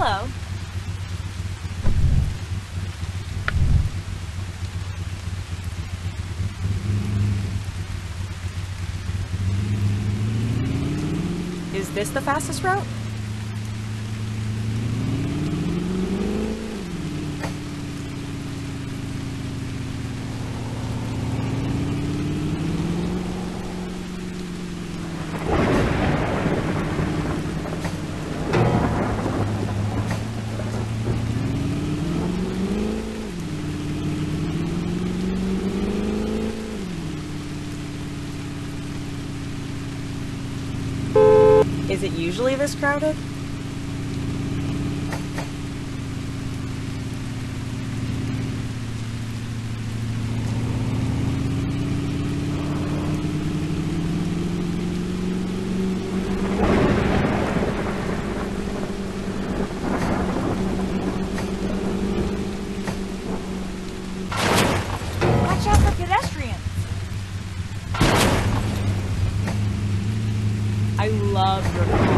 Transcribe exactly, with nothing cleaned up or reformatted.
Hello. Is this the fastest route? Is it usually this crowded? Watch out for pedestrians. I love your